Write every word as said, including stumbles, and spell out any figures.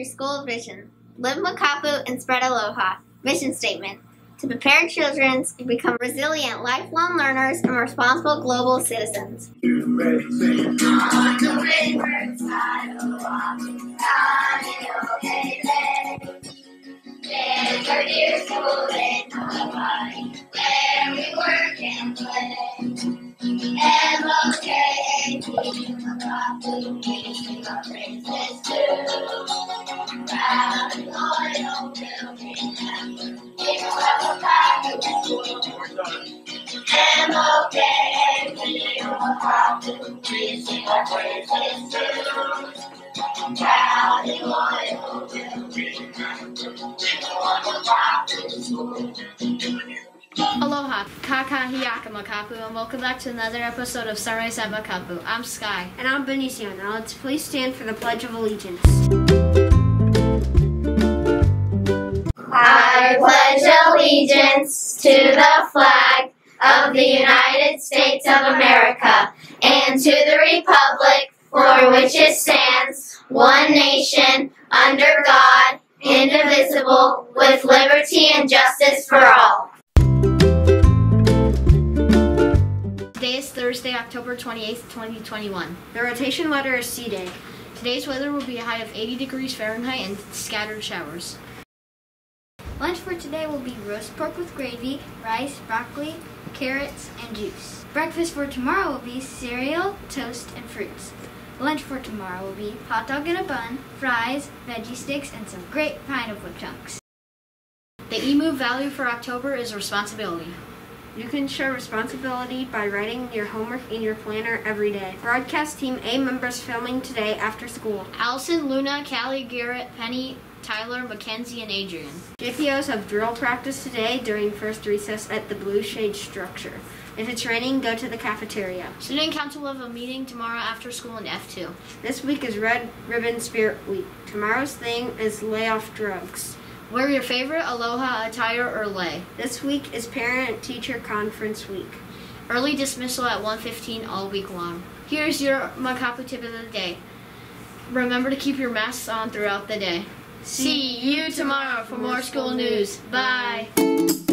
Elementary School vision. Live Makapu and spread aloha. Mission statement. To prepare children to become resilient, lifelong learners and responsible global citizens. Aloha, kakahiaka Makapu, and welcome back to another episode of Sunrise at Makapu. I'm Sky. And I'm Benicio. Now let's please stand for the Pledge of Allegiance. I pledge allegiance to the flag of the United States of America and to the republic for which it stands, one nation, under God, indivisible, with liberty and justice for all. Today is Thursday, October twenty-eighth, twenty twenty-one. The rotation letter is C Day. Today's weather will be a high of eighty degrees Fahrenheit and scattered showers. Lunch for today will be roast pork with gravy, rice, broccoli, carrots, and juice. Breakfast for tomorrow will be cereal, toast, and fruits. Lunch for tomorrow will be hot dog in a bun, fries, veggie sticks, and some great pineapple chunks. The E M O V value for October is responsibility. You can show responsibility by writing your homework in your planner every day. Broadcast Team A members filming today after school. Allison, Luna, Callie, Garrett, Penny, Tyler, Mackenzie, and Adrian. J P Os have drill practice today during first recess at the Blue Shade structure. If it's raining, go to the cafeteria. Student Council will have a meeting tomorrow after school in F two. This week is Red Ribbon Spirit Week. Tomorrow's thing is lay off drugs. Wear your favorite aloha attire or lei. This week is Parent-Teacher Conference Week. Early dismissal at one fifteen all week long. Here's your Makapu tip of the day. Remember to keep your masks on throughout the day. See you tomorrow for more school news. Bye.